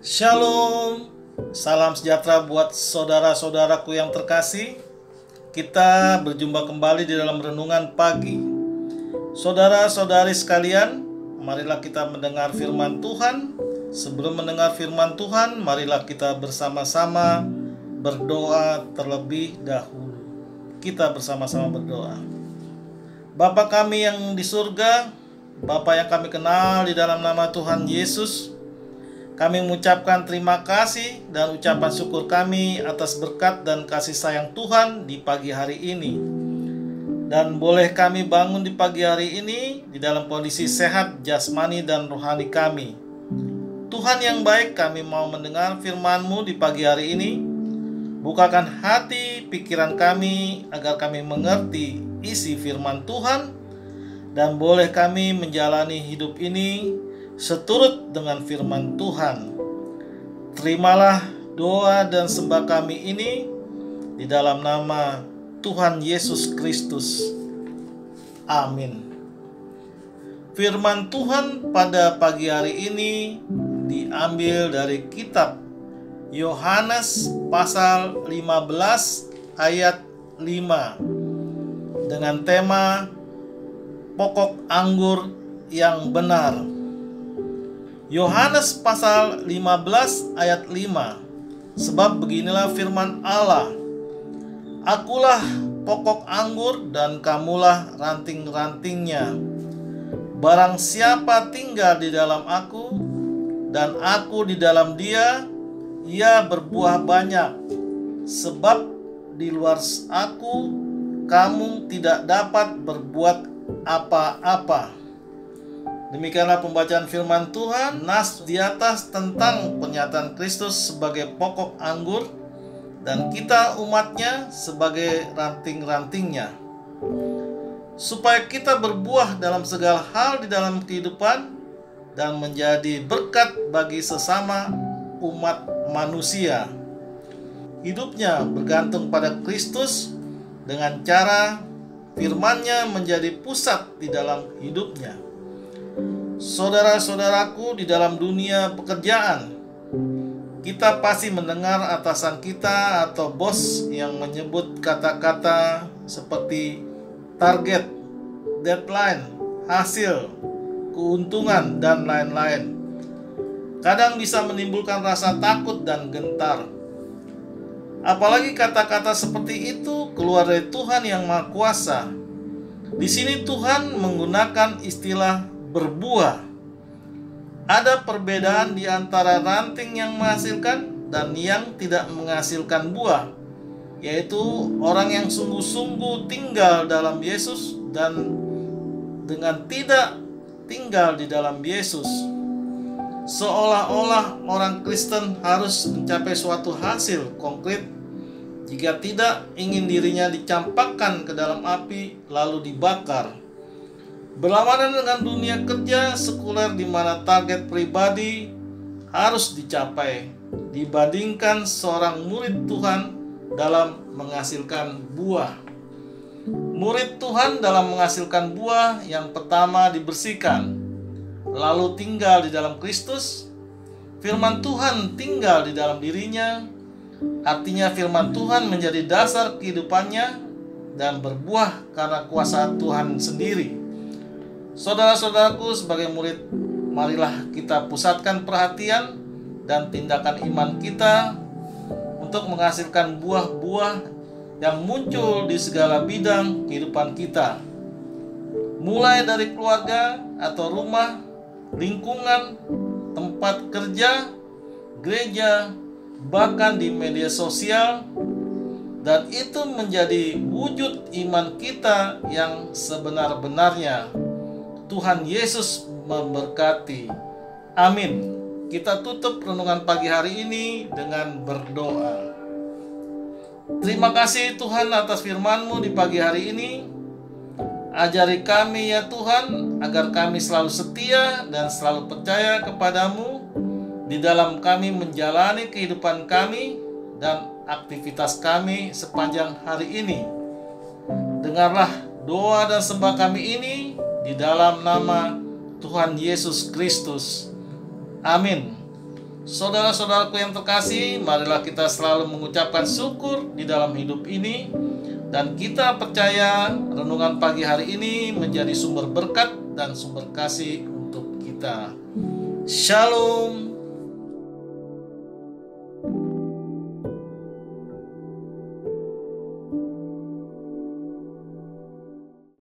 Shalom, salam sejahtera buat saudara-saudaraku yang terkasih. Kita berjumpa kembali di dalam renungan pagi. Saudara-saudari sekalian, marilah kita mendengar firman Tuhan. Sebelum mendengar firman Tuhan, marilah kita bersama-sama berdoa terlebih dahulu. Kita bersama-sama berdoa. Bapa kami yang di surga, Bapa yang kami kenal di dalam nama Tuhan Yesus, kami mengucapkan terima kasih dan ucapan syukur kami atas berkat dan kasih sayang Tuhan di pagi hari ini. Dan boleh kami bangun di pagi hari ini di dalam kondisi sehat jasmani dan rohani kami. Tuhan yang baik, kami mau mendengar firman-Mu di pagi hari ini. Bukakan hati pikiran kami agar kami mengerti isi firman Tuhan, dan boleh kami menjalani hidup ini seturut dengan firman Tuhan. Terimalah doa dan sembah kami ini di dalam nama Tuhan Yesus Kristus. Amin. Firman Tuhan pada pagi hari ini diambil dari kitab Yohanes pasal 15 ayat 5 dengan tema pokok anggur yang benar. Yohanes pasal 15 ayat 5. Sebab beginilah firman Allah, Akulah pokok anggur dan kamulah ranting-rantingnya. Barang siapa tinggal di dalam aku dan aku di dalam dia, ia berbuah banyak. Sebab di luar aku kamu tidak dapat berbuat apa-apa. Demikianlah pembacaan firman Tuhan. Nas di atas tentang pernyataan Kristus sebagai pokok anggur dan kita umatnya sebagai ranting-rantingnya, supaya kita berbuah dalam segala hal di dalam kehidupan dan menjadi berkat bagi sesama umat manusia. Hidupnya bergantung pada Kristus dengan cara firman-Nya menjadi pusat di dalam hidupnya. Saudara-saudaraku, di dalam dunia pekerjaan, kita pasti mendengar atasan kita atau bos yang menyebut kata-kata seperti target, deadline, hasil, keuntungan, dan lain-lain. Kadang bisa menimbulkan rasa takut dan gentar. Apalagi kata-kata seperti itu keluar dari Tuhan yang Maha Kuasa. Di sini Tuhan menggunakan istilah berbuah. Ada perbedaan di antara ranting yang menghasilkan dan yang tidak menghasilkan buah, yaitu orang yang sungguh-sungguh tinggal dalam Yesus dan dengan tidak tinggal di dalam Yesus. Seolah-olah orang Kristen harus mencapai suatu hasil konkret, jika tidak ingin dirinya dicampakkan ke dalam api lalu dibakar. Berlawanan dengan dunia kerja sekuler di mana target pribadi harus dicapai dibandingkan seorang murid Tuhan dalam menghasilkan buah. Murid Tuhan dalam menghasilkan buah yang pertama dibersihkan, lalu tinggal di dalam Kristus. Firman Tuhan tinggal di dalam dirinya, artinya firman Tuhan menjadi dasar kehidupannya dan berbuah karena kuasa Tuhan sendiri. Saudara-saudaraku, sebagai murid, marilah kita pusatkan perhatian dan tindakan iman kita untuk menghasilkan buah-buah yang muncul di segala bidang kehidupan kita, mulai dari keluarga atau rumah, lingkungan, tempat kerja, gereja, bahkan di media sosial, dan itu menjadi wujud iman kita yang sebenar-benarnya. Tuhan Yesus memberkati. Amin. Kita tutup renungan pagi hari ini dengan berdoa. Terima kasih Tuhan atas firman-Mu di pagi hari ini. Ajari kami ya Tuhan, agar kami selalu setia dan selalu percaya kepada-Mu di dalam kami menjalani kehidupan kami dan aktivitas kami sepanjang hari ini. Dengarlah doa dan sembah kami ini di dalam nama Tuhan Yesus Kristus. Amin. Saudara-saudaraku yang terkasih, marilah kita selalu mengucapkan syukur di dalam hidup ini, dan kita percaya renungan pagi hari ini menjadi sumber berkat dan sumber kasih untuk kita. Shalom.